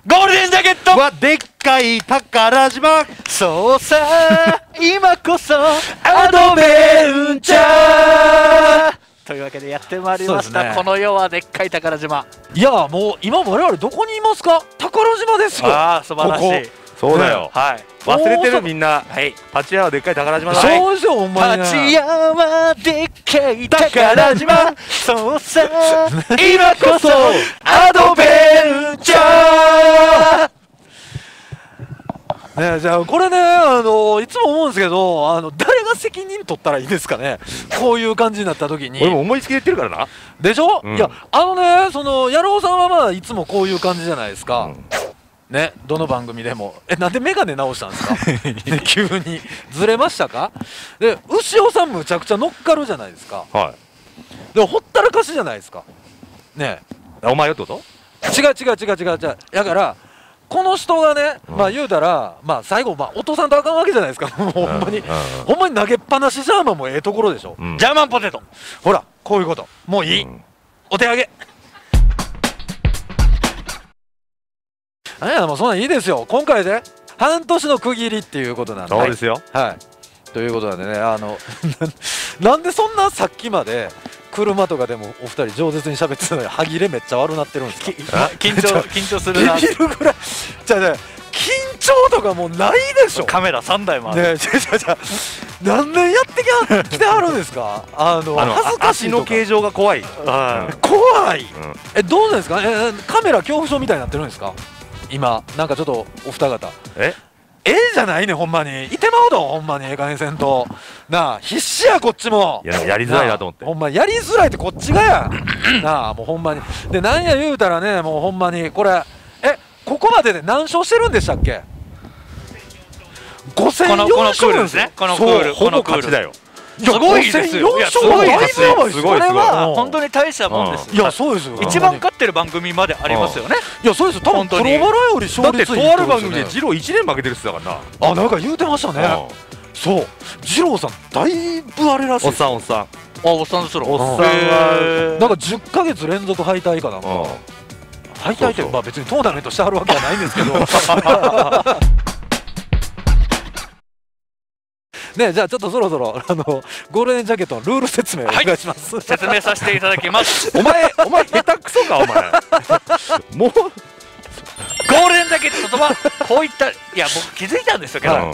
ゴールデンジャケットわ、でっかい宝島。 そうさ今こそアドベンチャーというわけでやってまいりました、この世はでっかい宝島。 いやもう今我々どこにいますか？宝島ですよ。 ああ素晴らしい。 そうだよ。 はい。 忘れてるみんな。はい。立山はでっかい宝島だ。 そうですよほんまに。 立山でっかい宝島。そうさ今こそアドベンチャー。 ね、じゃあこれねいつも思うんですけど誰が責任取ったらいいですかねこういう感じになった時に。 俺も思いつきで言ってるからな。 でしょ、 うん、 いやその野郎さんはまあいつもこういう感じじゃないですか、ね、どの番組でもなんで眼鏡直したんですかね、急にずれましたか。で牛尾さんむちゃくちゃ乗っかるじゃないですか。 はい。 でもほったらかしじゃないですかね。 お前よってこと？ 違うだからこの人がね、まあ言うたら、まあ最後、まあ落とさんとあかんわけじゃないですか、もうほんまに、ほんまに投げっぱなしジャーマンもええところでしょ、ジャーマンポテト、ほら、こういうこと、もういい、お手上げ。あやもうそんなんいいですよ、今回で半年の区切りっていうことなんで。 そうですよ。 はい、ということなんでね、なんでそんなさっきまで。車とかでもお二人饒舌に喋ってたのに歯切れめっちゃ悪なってるんですか？ 緊張するな。 ビビるぐらい。じゃあね、緊張とかもうないでしょ。 カメラ3台もある。 ね、じゃ何年やってきてはるんですか？恥ずかしいとか。 足の形状が怖い。 怖い。どうなんですか？カメラ恐怖症みたいになってるんですか？今なんかちょっとお二方。じゃないねほんまに。いてまうどほんまにええ加減せんと。なあ必死やこっちも。 いややりづらいなと思って。 ほんまやりづらいってこっちがや。なあもうほんまに。でなんや言うたらねもうほんまにこれここまでで何勝してるんでしたっけ？5戦4勝ですね。 このクールほぼ勝ちだよ。 すごいですよ。 すごいですよ。 これは本当に大したもんです。 いやそうですよ。 一番勝ってる番組までありますよね。 いやそうですよ。多分プロバラより勝率いい。 だってとある番組で二郎1年負けてるっすだからな。 あなんか言うてましたね。そう二郎さんだいぶあれらしい。 おっさんおっさんですろ。 おっさんはなんか10ヶ月連続敗退かなんか。敗退ってまあ別にトーナメントしてはるわけはないんですけど。ね、じゃあちょっとそろそろゴールデンジャケットのルール説明お願いします。 説明させていただきます。 お前下手くそかお前。もうゴールデンジャケットとはこういったいや僕気づいたんですよけど、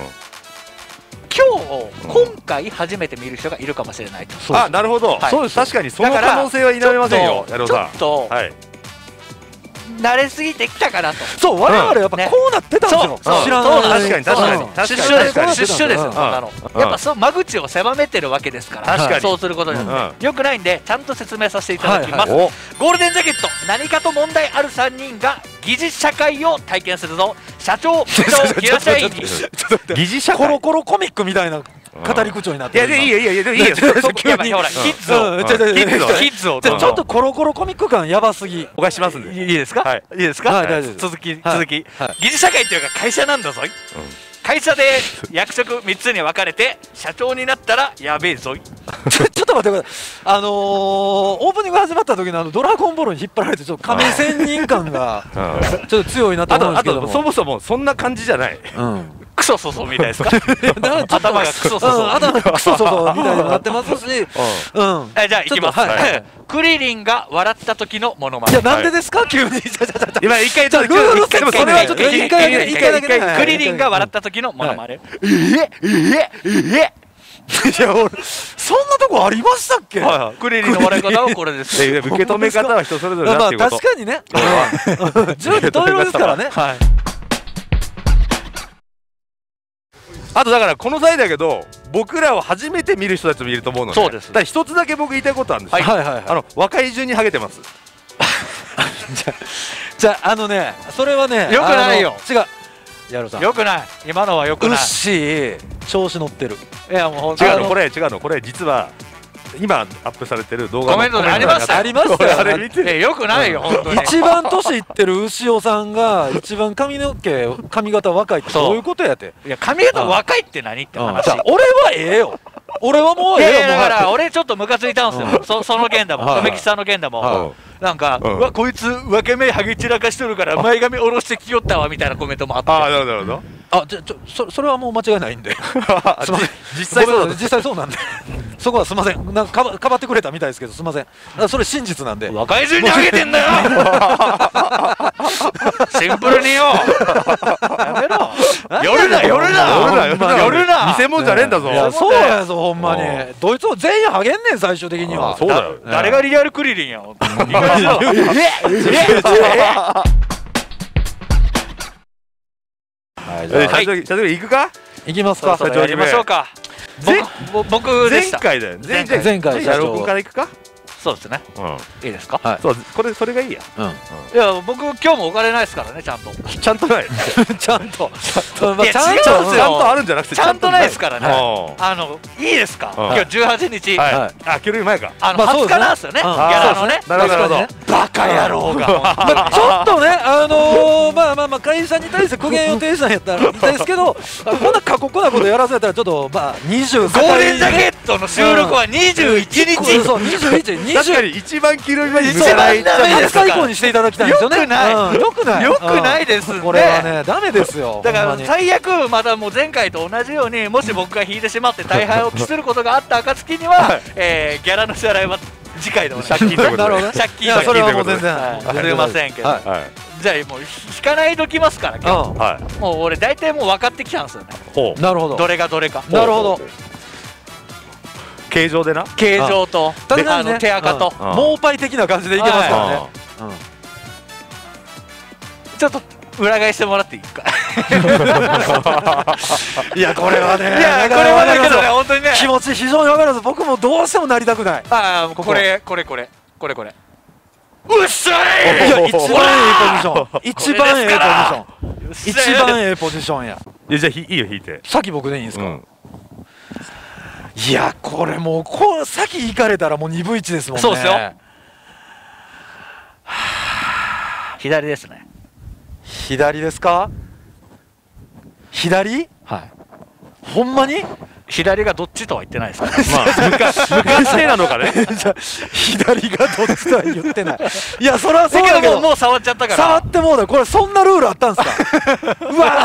今回初めて見る人がいるかもしれないと。 あなるほど。そうです。確かにその可能性は否めませんよ。 ちょっと慣れすぎてきたかなと。 そう我々やっぱこうなってたんですよ。知らない。 確かに出所ですよ。やっぱそう間口を狭めてるわけですから。そうすることによってよくないんでちゃんと説明させていただきます。ゴールデンジャケット何かと問題ある3人が疑似社会を体験するぞ。社長平社員に疑似社会コロコロコミックみたいな語り口調になってる。 いやいいよ急にほらキッズをちょっとコロコロコミック感やばすぎ。 お返ししますんで。 いいですか？いいですか？続き疑似社会っていうか会社なんだぞい。会社で役職3つに分かれて社長になったらやべえぞい。 ちょっと待ってください。オープニング始まった時のドラゴンボールに引っ張られてちょっと亀仙人感がちょっと強いなと思うんですけども、 そもそもそんな感じじゃない。 クソソソみたいですか？頭がクソソソ頭がクソソソみたいになってますし、じゃあいきます。クリリンが笑った時のモノマネ。 いやなんでですか急に。 今一回ちょっとルール説明それはちょっと一回だけクリリンが笑った時のモノマネ。 いや俺そんなとこありましたっけ？ クリリンの笑い方はこれです。 受け止め方は人それぞれだっていうこと。 確かにね。10人十色ですからね。 あとだからこの際だけど僕らを初めて見る人たちもいると思うので、そうです。だから一つだけ僕言いたいことあるんですよ。若い順にハゲてます。 じゃあねそれはねよくないよ。 違う。やるさんよくない。今のはよくない。 うっしー調子乗ってる。 いやもう違うのこれ実は今アップされてる動画のコメントでありましたよ。 あれ見てよくないよ本当に。 一番年いってる牛尾さんが一番髪型若いってどういうことやて。 いや髪型若いって何って話。 俺はええよ。俺はもうええよ。 だから俺ちょっとムカついたんですよ。その件だもん。梅吉さんの件だもん。 なんか、うわこいつ分け目はげ散らかしとるから前髪下ろしてきよったわみたいなコメントもあって。 ああ、なるほど。 あ、それはもう間違いないんで。すみません。実際そうなんで。そこはすみません。なんかかばってくれたみたいですけど、すみません。それ真実なんで。 若い順にハゲてんだよ。シンプルによ。やめろ。夜な。 偽物じゃねえんだぞ。 いや、そうやぞほんまに。どいつも全員ハゲんねん最終的には。 そうだよ。 誰がリアルクリリンや。 社長行くか？ 行きますか。 社長行きましょうか。僕でした。 前回だよ。 前回社長君から行くか？ そうですね。いいですか？ そう、それがいいや。 いや、僕今日もお金ないですからね、ちゃんと。 ちゃんとない。 ちゃんと。 ちゃんとあるんじゃなくて、 ちゃんとないですからね。いいですか？今日18日。 あ、今日より前か。 20日なんですよね。ギャラのね。 なるほど。 バカ野郎が。 ちょっとね、まあ会社に対して苦言を呈したんやったらいいですけど、こんな過酷なことやらせたらちょっとまあ23 ゴールデンジャケットの収録は21日。 そう21日。 確かに一番黄色い目に向けない。 20日以降にしていただきたいんですよね。 よくないですね。 これはね、ダメですよ。 だから最悪またもう前回と同じように、もし僕が引いてしまって大敗を期することがあった暁には、ギャラの支払いは次回でも借金ということで。 借金それはもう全然すみませんけど。じゃあもう引かないときますから今日。もう俺大体もう分かってきたんですよね。 なるほど。 どれがどれか。 なるほど。 形状でな。 形状と手垢とモーパイ的な感じでいけますからね。 ちょっと裏返してもらっていいか。 いやこれはね。 いやこれはだけどね本当にね。 気持ち非常に分かるんです。僕もどうしてもなりたくない。 これ。うっしゃい。 いや一番ええポジション。一番ええポジションや。 じゃあいいよ引いて。 先僕でいいんですか。いやこれもう先行かれたらもう2分1ですもんね。 そうですよ。左ですね。 左ですか？左？ はい。 ほんまに？ 左がどっちとは言ってないですから。 昔なのかね。 左がどっちとは言ってない。いやそれはそうだけどもう触っちゃったから。 触ってもうだ。これそんなルールあったんですか？うわ。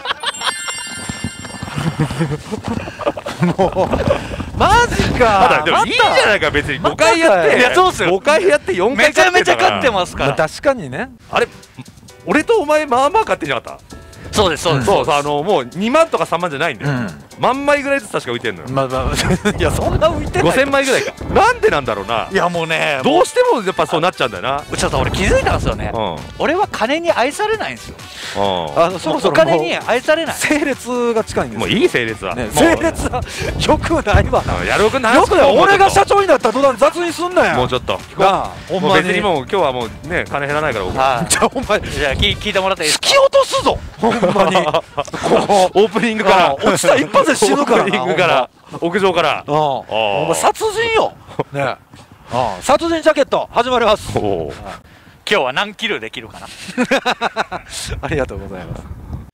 もうマジか。 でもいいじゃないか別に。5回やって。 いやそうっすよ。 5回やって4回めちゃめちゃ勝ってますから。 確かにね。 あれ俺とお前まあまあ勝ってんじゃなかった？ そうです。 もう2万とか3万じゃないんだよ。万枚ぐらいずつ確か浮いてんのよ。 いやそんな浮いてない。 5000枚ぐらいか。なんでなんだろうな。 いやもうね、 どうしてもやっぱそうなっちゃうんだよな。 ちょっと俺気づいたんですよね。俺は金に愛されないんですよ。 そろそろお金に愛されない。 整列が近いんです。 もういい整列は。 整列はよくないわ。 やろうくない。 よくない。俺が社長になったら途端雑にすんなよ。 もうちょっと。 ほんまに。 別にもう今日はもうね金減らないから僕。 じゃあほんまに。 じゃあ聞いてもらっていいですか。 突き落とすぞ。ほんまに。 オープニングから落ちた一発で死ぬから。 オープニングから屋上から。 お前殺人よ。ね。殺人ジャケット始まります。 今日は何キロできるかな。 ありがとうございます。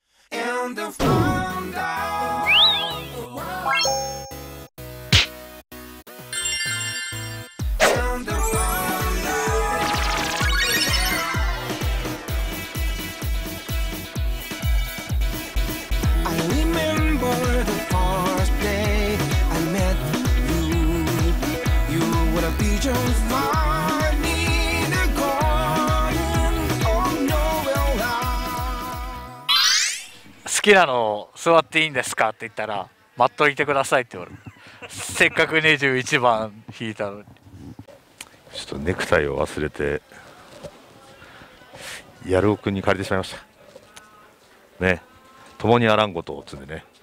好きなの座っていいんですかって言ったら待っといてくださいって言われる。せっかく21番引いたのに。 ちょっとネクタイを忘れてやるおくんに借りてしまいましたね。共にあらんことをつんでね。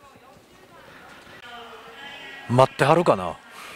待ってはるかな。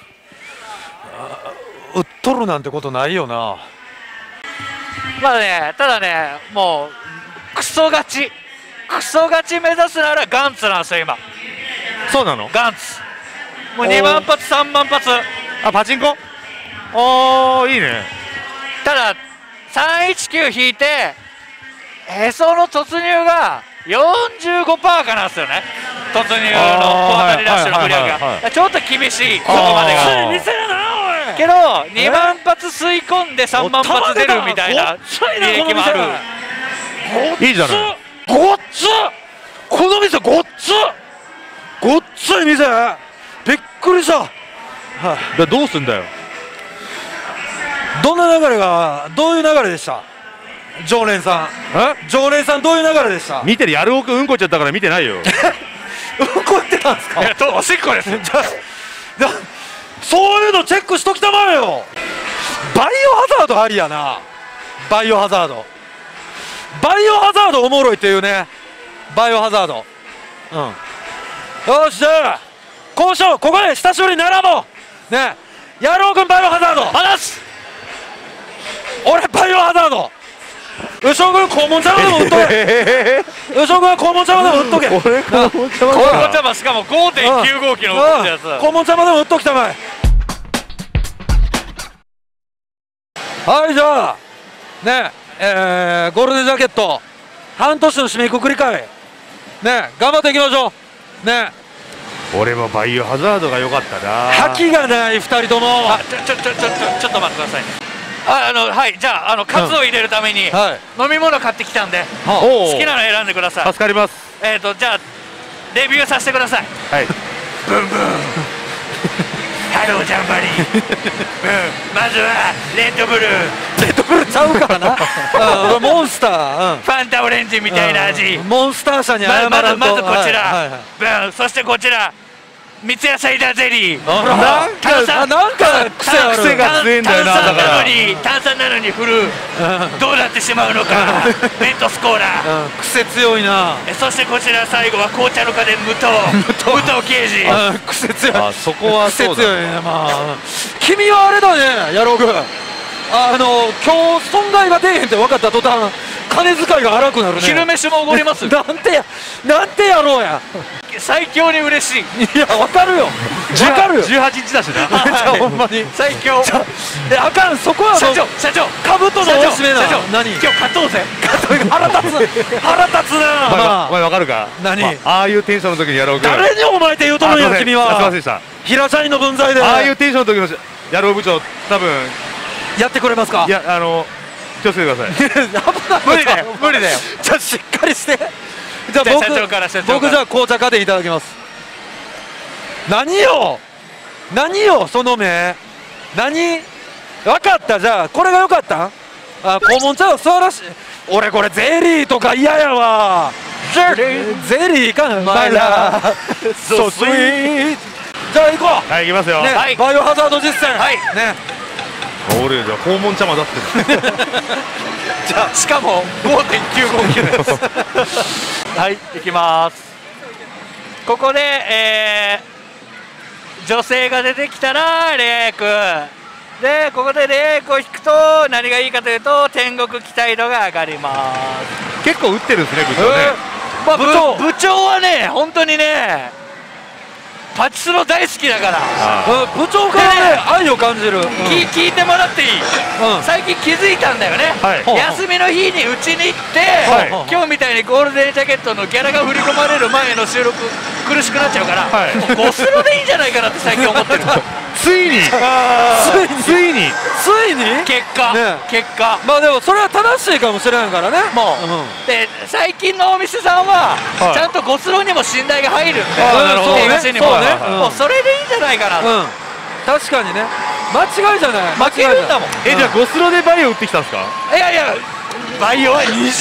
売っとるなんてことないよな。 まあね、ただね、もうクソ勝ち目指すならガンツなんですよ今。 そうなの？ ガンツもう2万発3万発。 パチンコ。おーいいね。 ただ319引いてへその突入が 45% かなんですよね。突入の小当たりラッシュの振り上げがちょっと厳しい。ここまでが見せるなおい。 けど2万発吸い込んで3万発出るみたいな利益もある。 いいじゃない。ごっつ、この店ごっつ、ごっつい店、びっくりした。 どうすんだよ。 どんな流れが、どういう流れでした？常連さん、常連さんどういう流れでした？ 見てる、やるおくうんこっちゃったから見てないよ。 うんこってたんですか？ いや、おしっこです。 そういうのチェックしときたまえよ。バイオハザードありやな。バイオハザード、バイオハザードおもろいっていうね。バイオハザード、よし、じゃあ交渉、ここで久しぶりに並ぼうね。野郎君バイオハザード話す。 俺バイオハザード、うしょう君肛門茶碗でも売っとけ。うしょう君は肛門茶碗でも売っとけ。 俺肛門茶碗、しかも 5.9 号機のやつ、 肛門茶碗でも売っときたまえ。はい、じゃあね、ゴールデンジャケット半年の締めくくり会ね、頑張っていきましょうね。 俺もバイオハザードが良かったな。 覇気がない2人とも。 ちょっと待ってくださいね。はい、じゃあカツを入れるために飲み物買ってきたんで、好きなの選んでください。 助かります。 じゃあレビューさせてください。 はい。 ブンブンハロージャンバリー。まずはレッドブルー。 レッドブルちゃうからな。モンスター、 ファンタオレンジみたいな味。 モンスター社に謝らんと。 まずこちら、そしてこちら三ツ矢サイダーゼリー。 なんか癖が強いんだよな。 炭酸なのに振る、どうなってしまうのか。メントスコーラ、 癖強いな。 そしてこちら最後は紅茶の家電武藤刑事。 癖強い。 そこはそうだね。 君はあれだね、野郎君。今日損害が出えへんって分かった途端金遣いが荒くなるね。 昼飯もおごります。 なんてやろうや。 最強に嬉しい。 いや、分かるよ、分かるよ。 18日だしな。 ほんまに最強。 あかん、そこは社長カブトのおしめな。 何、今日勝とうぜ。 腹立つな。 お前分かるか。 何、 ああいうテンションの時にやろうか。 誰にお前って言うとるんや君は。 すいませんでした。 平社員の分際でああいうテンションの時のやろう部長、多分やってくれますか。 いや、気をつけてください。 無理だよ。じゃあしっかりして。じゃあ僕じゃあ紅茶家電いただきます。何よその目。何、分かった。じゃあこれが良かった。肛門茶は素晴らしい。俺これゼリーとか嫌やわ。ゼリーかマイラーソスイート。じゃあ行こう。 はい、行きますよ。 バイオハザード実践。はいね。 俺じゃ訪問茶混ざってる。 じゃあしかも 5.95 キロです。はい、行きます。ここで、女性が出てきたらレイ君で、ここでレイ君を引くと何がいいかというと天国期待度が上がります。 結構打ってるんですね、部長ね。 部長はね、本当にねパチスロ大好きだから。 部長からね愛を感じる。 聞いてもらっていい？最近気づいたんだよね。休みの日にうちに行って今日みたいにゴールデンジャケットのギャラが振り込まれる前の収録苦しくなっちゃうからゴスロでいいんじゃないかなって最近思ってる。 ついに結果まあでもそれは正しいかもしれないからね。 もうで最近のお店さんはちゃんとゴスロにも信頼が入るんで、東にももうそれでいいんじゃないかな。 確かにね、間違いじゃない。 負けるんだもん。 じゃあゴスロでバイオ打ってきたんですか。 いやバイオは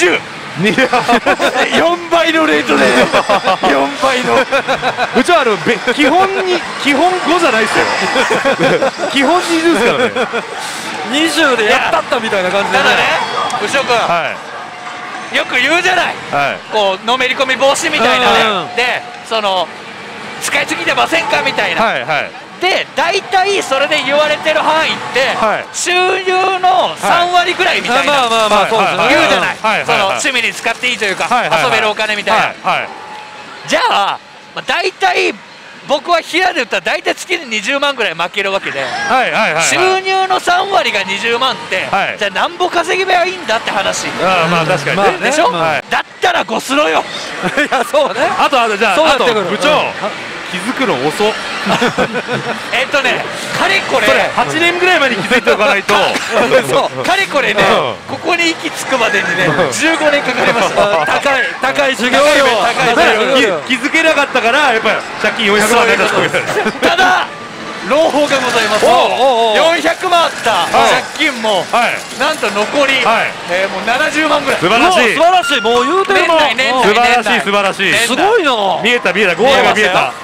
20。4倍のレートで4倍の。 うちは基本5じゃないですよ。基本20ですからね。 20でやったったみたいな感じで。 ただね、牛尾君、よく言うじゃない、こうのめり込み防止みたいなね。でその使いすぎてませんかみたいな。で大体それで言われてる範囲って収入の3割ぐらいみたいな言うじゃない。その趣味に使っていいというか遊べるお金みたいな。じゃあ大体僕は平で言ったら大体月に20万ぐらい負けるわけで、収入の3割が20万ってじゃあなんぼ稼げばいいんだって話。 まあ確かにね。 でしょ。だったらゴスロよ。 いやそうね。 あとじゃあ部長気づくの遅っかれこれ 8年ぐらい前に気づいておかないとかれこれね、ここに行き着くまでにね15年かかりました。 高い授業料気づけなかったからやっぱり借金400万になったただ朗報がございます。400万あった借金もなんと残りもう70万ぐらい。 素晴らしい、 素晴らしい、もう言うてるもん。 素晴らしい、素晴らしい、 すごいな。 見えたゴールが見えた。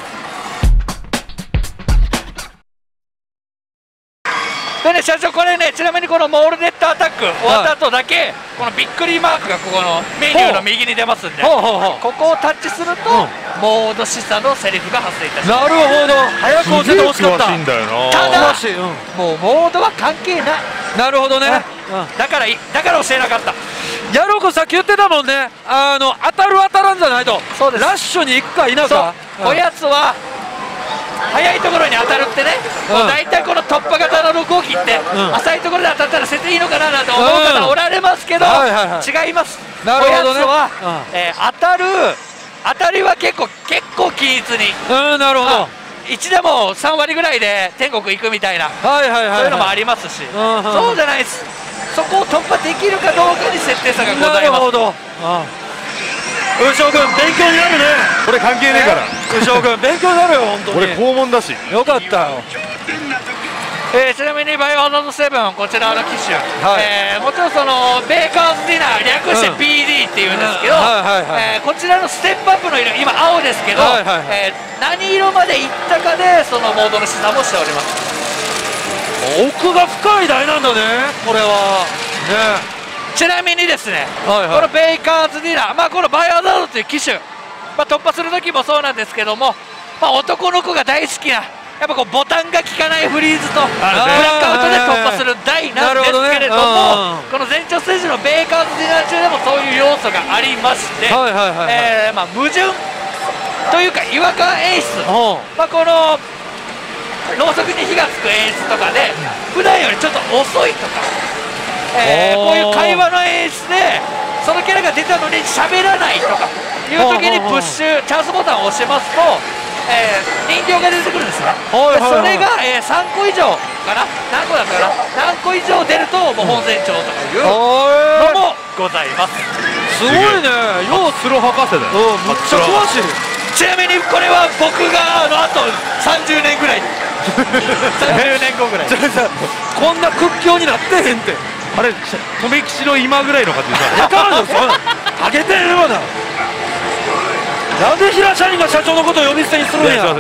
でね、社長、これね、ちなみにこのモールネットアタック終わった後だけ、このびっくりマークがここのメニューの右に出ますんで、ここをタッチすると、モード示唆のセリフが発生いたします。 なるほど、早く教えてほしかった。 ただ、もうモードは関係ない。 なるほどね。 だから教えなかった。 ヤロコさっき言ってたもんね、当たる当たらんじゃないと。そうです。ラッシュに行くか否か。 こやつは速いところに当たるってね、大体この突破型の6号機って、浅いところで当たったら捨てていいのかななんて思う方おられますけど、違います。こやつは当たりは結構均一に、 なるほど、 1でも3割ぐらいで天国行くみたいな、そういうのもありますし、そうじゃないです。そこを突破できるかどうかに設定差がございます。なるほど。 宇翔君、勉強になるね。 これ関係ねえから。 宇翔君、勉強になるよ、本当に。 これ肛門だし。 よかったよ。 ちなみにバイオハザード7、こちらの機種、もちろんそのベーカーズディナー、略して PD っていうんですけど、こちらのステップアップの色、今青ですけど、何色までいったかでそのモードの示唆もしております。 奥が深い台なんだね、これはね。 ちなみにですね、このベイカーズディナー、このバイオハザードという機種、突破する時もそうなんですけども、男の子が大好きな、やっぱこうボタンが効かないフリーズとブラックアウトで突破する台なんですけれども、この前長ステージのベイカーズディナー中でもそういう要素がありまして、矛盾というか違和感演出、このろうそくに火がつく演出とかで、普段よりちょっと遅いとか。こういう会話の演出でそのキャラが出たのに喋らないとかいう時にプッシュチャンスボタンを押しますと、人形が出てくるんですね。それが、3個以上かな、何個だったかな、何個以上出るともう本船長とかいうのもございます。 すごいね、ようスロ博士だよ。めっちゃ詳しい。 ちなみにこれは僕があと30年ぐらい30年後ぐらいこんな屈強になってへんって。 あれ、留吉の今ぐらいの感じですか。 分からんの、あげてるような。なんで平社員が社長のことを呼び捨てにするんや。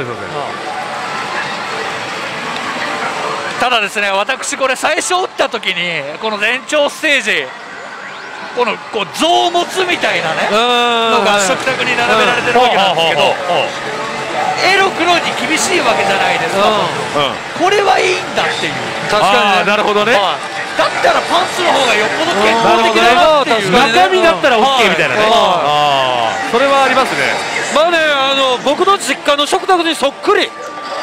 ただですね、私これ最初打った時にこの前兆ステージ、この臓物みたいなねのが食卓に並べられてるわけなんですけど、エロ黒に厳しいわけじゃないですか。これはいいんだっていう。 確かに、 なるほどね。 だったらパンツの方がよっぽど健康的だなっていう、 中身だったら OK みたいなね。それはありますね。 僕の実家の食卓にそっくり。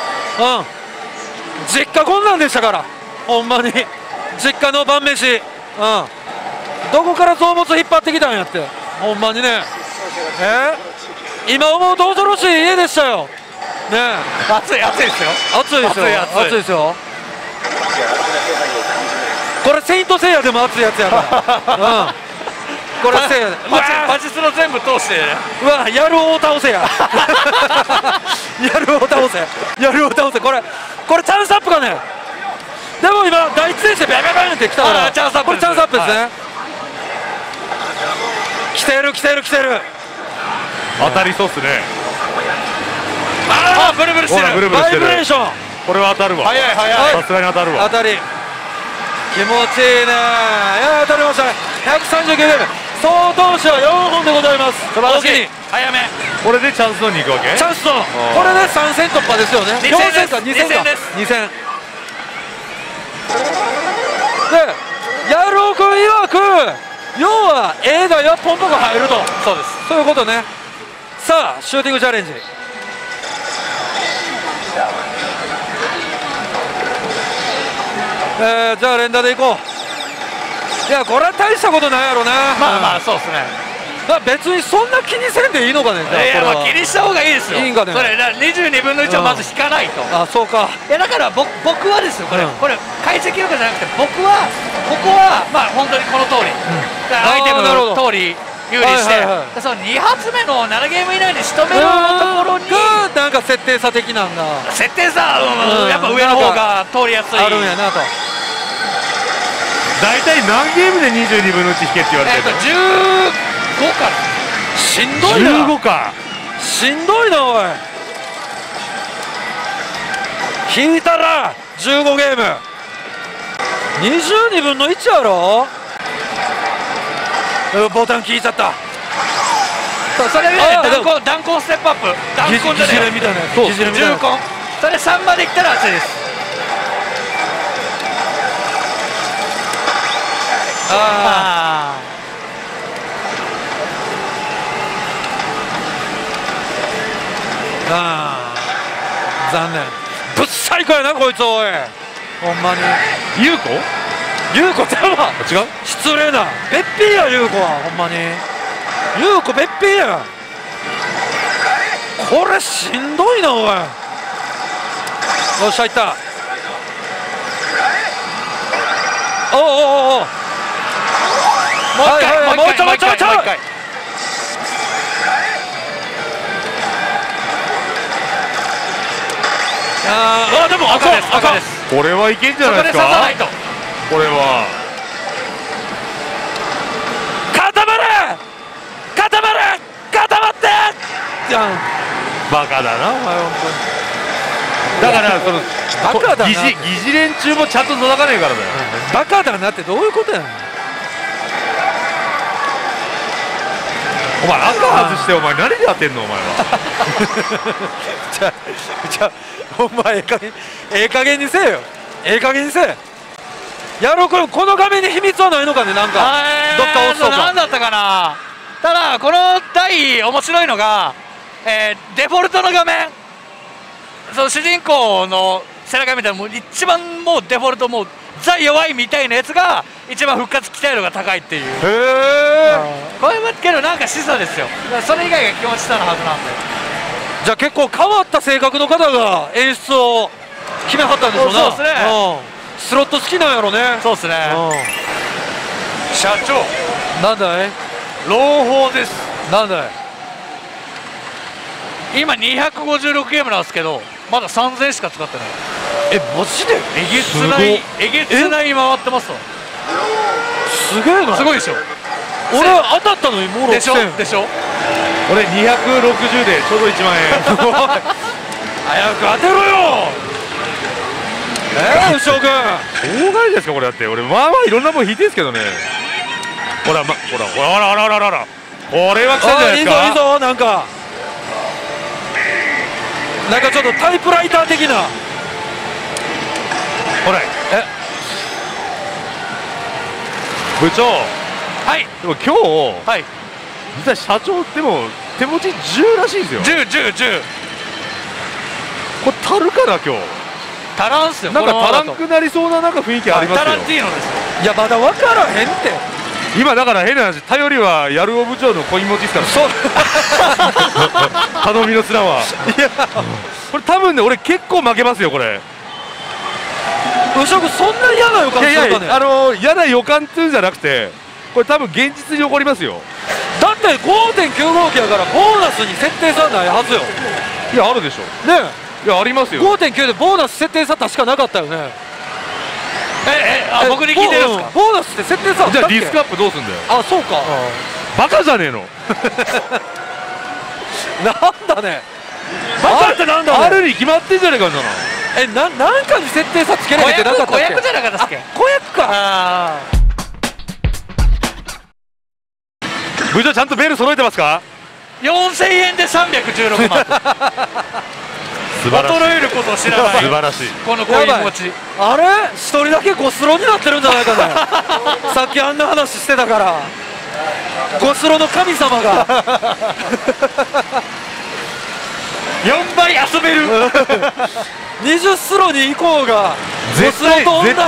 実家こんなんでしたから、ほんまに実家の晩飯、どこから臓物引っ張ってきたんやって、ほんまにね。今思うと恐ろしい家でしたよね。 暑いですよ。 暑いですよ。これセイントセイヤでも熱いやつやから。これセイヤでパチスロ全部通して、 やるを倒せや。やるを倒せ。これチャンスアップかね。でも今第一選手ビャビャビャンってきたから、これチャンスアップですね。来てる。 当たりそうっすね。 ブルブルしてる。 バイブレーション。 これは当たるわ。 早い。 さすがに当たるわ。 当たり。気持ちいいね。当たりましたね。139ゲーム。総投手は4本でございます。 素晴らしい。早め。 これでチャンスゾーンに行くわけ。 チャンスゾーン。これで3戦突破ですよね。 2戦か。 2戦。で、ヤロウ君曰く、要は A が4本とか入ると。 そうです。 そういうことね。さあ、シューティングチャレンジ。じゃあ連打でいこう。いや、これは大したことないやろな。 そうですね。 別にそんな気にせんでいいのかね。 いや気にした方がいいですよ。いいんかね。それ22分の1をまず引かないと。 あ、そうか。 いやだから僕はですよ、これ解析とかじゃなくて、僕はここはまあ本当にこの通り、アイテムの通り有利して、その2発目の7ゲーム以内に仕留めるところになんか設定差的なんだ。 設定差、やっぱ上の方が通りやすい。 あるんやなと。 大体何ゲームで22分の1引けって言われてるの ？15か。 しんどいな。 15か。 しんどいなおい。引いたら15ゲーム。22分の1やろ。ボタン効いちゃった。 それで弾痕ステップアップ。弾痕じゃねえみたいなやつ。重痕。それ3までいったら熱いです。ああ、残念。ぶっ最高やなこいつ。おいほんまに優子ちゃうわ。 違う、 失礼な。べっぴーや優子は。ほんまに優子べっぴーや。これしんどいなおい。よっしゃいった。おおおもう一回。 あ、でも赤です。 これはいけんじゃないですか。これは固まってじゃん。 バカだなお前本当に。だからそのバカだな。 疑似連中もちゃんと叩かねえからだよ。 バカだなってどういうことやねん。 お前赤外してお前何でやってんのお前は。 じゃあお前ええ加減にせえよ。やろう。この画面に秘密はないのかね。なんかどっか押すとか。 何だったかな。ただこの台面白いのが、デフォルトの画面、その主人公の背中みたいな、もう一番もうデフォルト、もうザ弱いみたいなやつが一番復活期待度が高いっていう。へえ。これもけどなんか示唆ですよ。それ以外が気持ち下のはずなんで。 じゃあ結構変わった性格の方が演出を決めはったんでしょうな。 そうですね。 スロット好きなんやろね。 そうですね。 社長なんだい。 朗報です。 なんだい。 今256ゲームなんですけど、まだ3000しか使ってない。 マジでえげつない回ってますわ。 すげえな。 すごいでしょ。 俺当たったのにもう6000 でしょ。 俺260でちょうど1万円。 早く当てろよ。牛尾君しょうがないですかこれ。だって俺まあいろんなもん引いてんすけどね。ほらこれは来たんじゃないですか。 いいぞなんかちょっとタイプライター的な。 ほら部長。 はい。 でも今日実は社長でも手持ち10らしいんですよ。 10。 これ足るかな今日。 足らんすよ。 なんか足らんくなりそうな雰囲気ありますよ。 タランティーノですよ。 いやまだ分からへんって。 今だから変な話、頼りはやるお部長のコイン持ちですから。そう頼みの綱は。いやこれ多分ね俺結構負けますよこれ。 牛尾君そんな嫌な予感するかね。 嫌な予感っていうんじゃなくて、これ多分現実に起こりますよ。 だって 5.9 号機やからボーナスに設定差ないはずよ。 いやあるでしょね。いやありますよ。 5.9 でボーナス設定差確かなかったよね。 僕に聞いてるんですか。 ボーナスって設定差あったっけ。 じゃあディスクアップどうすんだよ。 あ、そうか。 バカじゃねえの。 なんだね。バカってなんだね。 あるに決まってんじゃねえかんな。 なんかに設定差つけられてなかったっけ。 子役じゃなかったっけ。 子役か。 部長ちゃんとベル揃えてますか。 4000円で316万。衰えることを知らない。 素晴らしい。 このコイン持ち。 あれ一人だけゴスロになってるんじゃないかね。さっきあんな話してたからゴスロの神様が 4倍遊べる。 20スロに行こうが絶対負け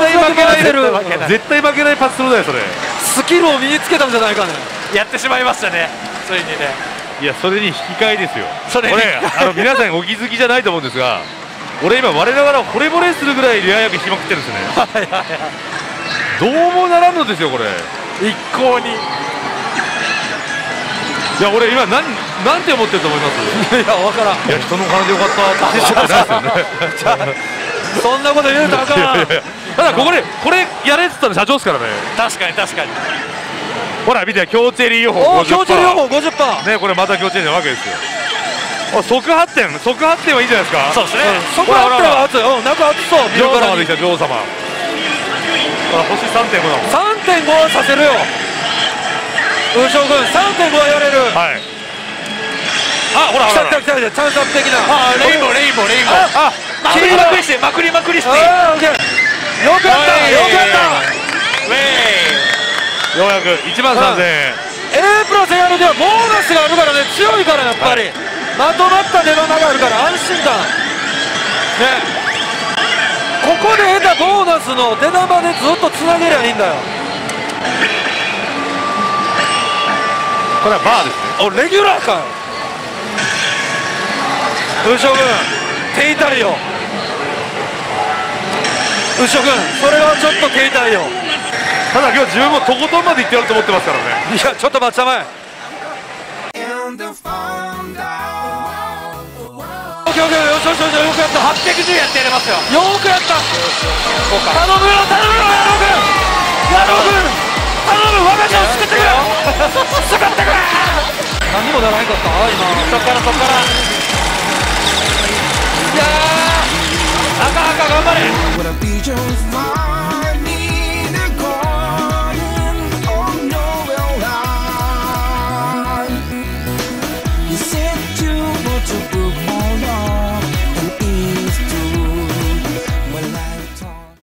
ないパススロだよそれ。 スキルを身につけたんじゃないかね。 やってしまいましたね。 ついにね。 いや、それに引き換えですよ。俺皆さんお気づきじゃないと思うんですが、俺今我ながら惚れ惚れするぐらいレア役しまくってるんですね。どうもならんのですよこれ、 一向に。 いや、俺今なんて思ってると思います？ いや、分からん。 いや、人の金でよかったって思ってないですよね。 そんなこと言うとあかん。 ただこれやれっつったの社長ですからね。 確かに確かに。 ほら見て、強チェリー予報 50%。 強チェリー予報 50%。 ね、これまた強チェリーなわけですよ。即発展はいいんじゃないですか。 そうですね。 即発展は熱い。なんか熱そう。 女王様できた、女王様。ほら星 3.5 だもん。 3.5 はさせるよ。ウー将軍 3.5 はやれる。 はい。あ、ほら来たチャンスアップ的な。 レインボー。まくりまくりして。よくやった。 ようやく13000円。 A プラスやるではボーナスがあるからね、強いからやっぱり、まとまった出花があるから安心感ね。ここで得たボーナスの出玉でずっとつなげりゃいいんだよ。 これはバーですね。 レギュラーかよ。ウー将軍手痛いよ。ウー将軍それはちょっと手痛いよ。 ただ今日自分もとことんまでいってやると思ってますからね。 いや、ちょっと待ってたまえ。よくやった。 810やってやれますよ。 よくやった。頼むよヤロ君頼む、我が社を救ってくれ。何もならへんかった今。 そっからいやー、赤頑張れ。